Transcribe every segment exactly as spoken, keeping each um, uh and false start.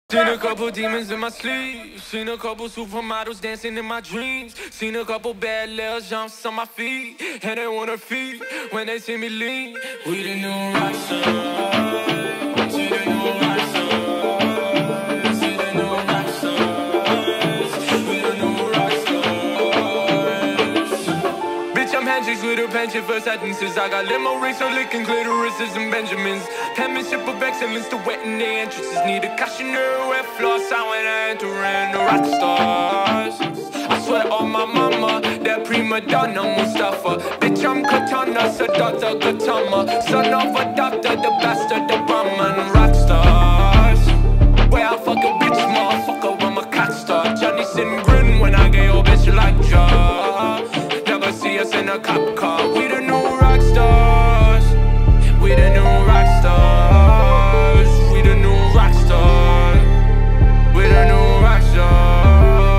Seen a couple demons in my sleep. Seen a couple supermodels dancing in my dreams. Seen a couple bad little jumps on my feet. And they wanna feet when they see me lean. We the new rock stars. We the new rock stars. We the new rock stars. We the new rock stars. Bitch, I'm handshakes with a penchant for sentences. I got limo rings for licking clitorises and Benjamins. Penmanship of excellence to wetting the entrances. Need a cautionary wet floss. I when I enter in the rock stars. I swear on my mama, that prima donna Mustafa. Bitch, I'm Katana, Siddhartha Gautama. Son of a doctor, the bastard, the Brahman. Rock stars. Where I fuck a bitch, motherfucker, I'm a cock star. Johnny Sin grin when I get your bitch like jaw. Never see us in a cop car. We the new rock stars. We the new rock stars. We the new rock stars. We the new rock stars.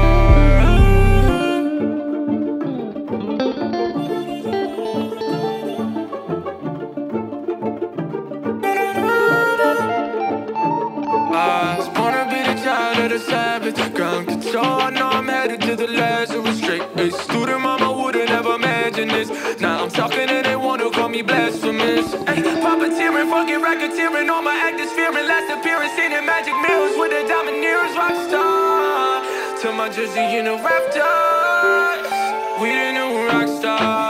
I was born to be the child of the Sabbath. Ground control, now I'm headed to the Lazarus straight. A student mama would've never imagined this. Now I'm talking and they wanna call me blasphemous. Ay, puppeteering, fucking racketeering, all my actors fearing. Last appearance in the magic mirrors with the domineers. Rockstar, till my jersey in the rafters. We the new rock stars.